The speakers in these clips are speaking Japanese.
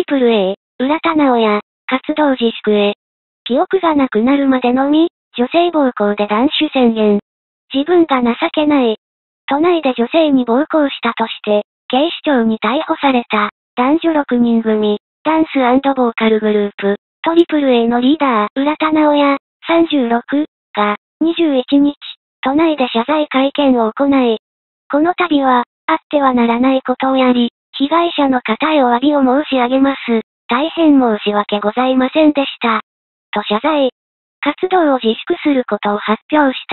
AAA、浦田直也、活動自粛へ。記憶がなくなるまでのみ、女性暴行で断酒宣言。自分が情けない。都内で女性に暴行したとして、警視庁に逮捕された、男女6人組、ダンス&ボーカルグループ、AAAのリーダー、浦田直也、36が、21日、都内で謝罪会見を行い、この度は、あってはならないことをやり、被害者の方へお詫びを申し上げます。大変申し訳ございませんでした。と謝罪。活動を自粛することを発表した。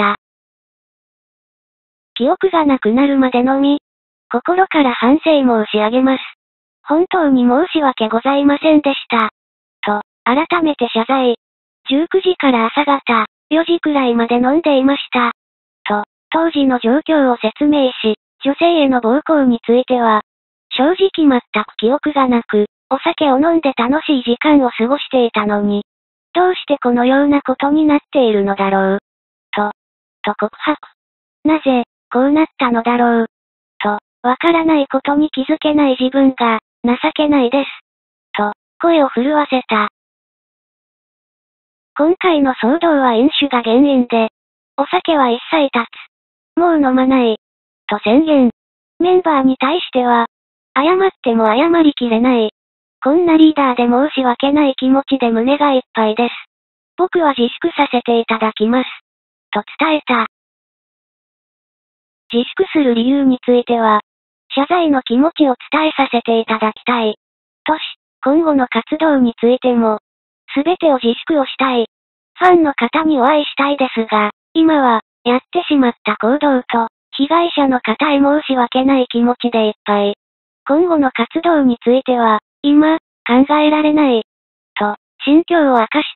記憶がなくなるまでのみ、心から反省申し上げます。本当に申し訳ございませんでした。と、改めて謝罪。19時から朝方、4時くらいまで飲んでいました。と、当時の状況を説明し、女性への暴行については、正直全く記憶がなく、お酒を飲んで楽しい時間を過ごしていたのに、どうしてこのようなことになっているのだろう。と告白。なぜ、こうなったのだろう。と、わからないことに気づけない自分が、情けないです。と、声を震わせた。今回の騒動は飲酒が原因で、お酒は一切断つ。もう飲まない。と宣言。メンバーに対しては、謝っても謝りきれない。こんなリーダーで申し訳ない気持ちで胸がいっぱいです。僕は自粛させていただきます。と伝えた。自粛する理由については、謝罪の気持ちを伝えさせていただきたい。とし、今後の活動についても、すべてを自粛をしたい。ファンの方にお会いしたいですが、今は、やってしまった行動と、被害者の方へ申し訳ない気持ちでいっぱい。今後の活動については、今、考えられない。と、心境を明かした。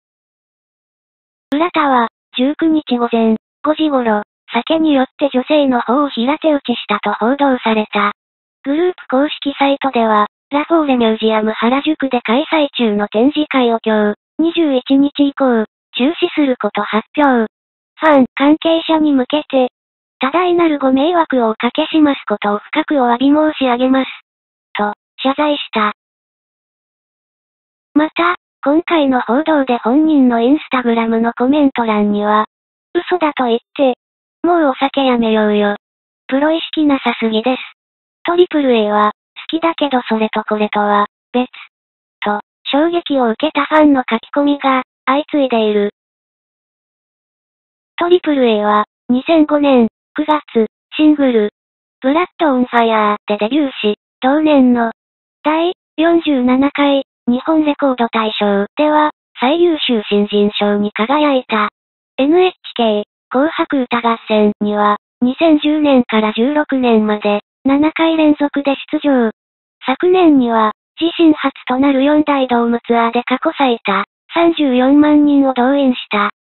浦田は、19日午前5時頃、酒によって女性の方を平手打ちしたと報道された。グループ公式サイトでは、ラフォーレミュージアム原宿で開催中の展示会を今日、21日以降、中止すること発表。ファン、関係者に向けて、多大なるご迷惑をおかけしますことを深くお詫び申し上げます。と、謝罪した。また、今回の報道で本人のインスタグラムのコメント欄には、嘘だと言って、もうお酒やめようよ。プロ意識なさすぎです。AAAは、好きだけどそれとこれとは、別。と、衝撃を受けたファンの書き込みが、相次いでいる。AAAは、2005年9月、シングル、ブラッドオンファイヤーでデビューし、同年の、第47回日本レコード大賞では、最優秀新人賞に輝いた。NHK 紅白歌合戦には、2010年から16年まで、7回連続で出場。昨年には、自身初となる4大ドームツアーで過去最多、34万人を動員した。